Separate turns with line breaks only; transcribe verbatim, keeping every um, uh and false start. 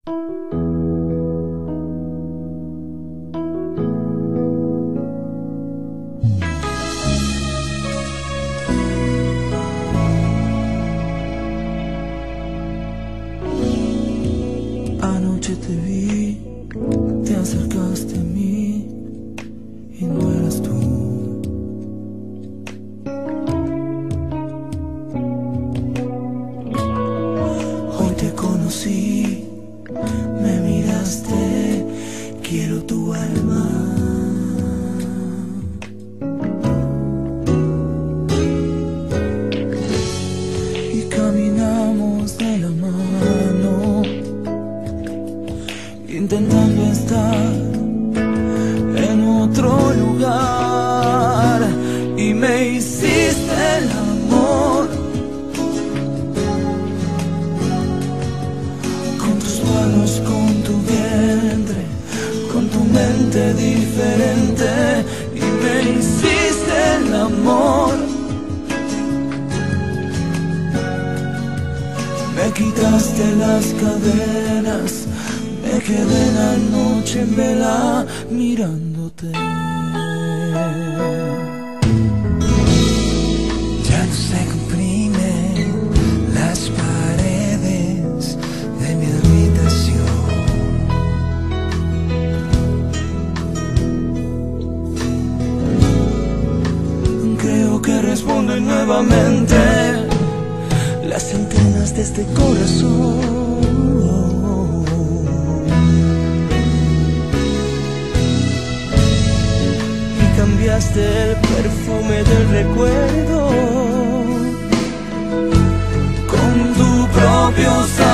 Anoche te vi, te acercaste a mí y no eras tú. Hoy te conocí, me miraste, quiero tu alma. Y caminamos de la mano, intentando estar en otro lugar, y me hiciste el amor con tus manos, con tu vientre, con tu mente diferente, y me hiciste el amor. Me quitaste las cadenas, me quedé la noche en vela mirándote.
Ya no se comprimen las paredes de mi habitación.
Creo que responden nuevamente las antenas de este corazón. Cambiaste el perfume del recuerdo con tu propio sabor.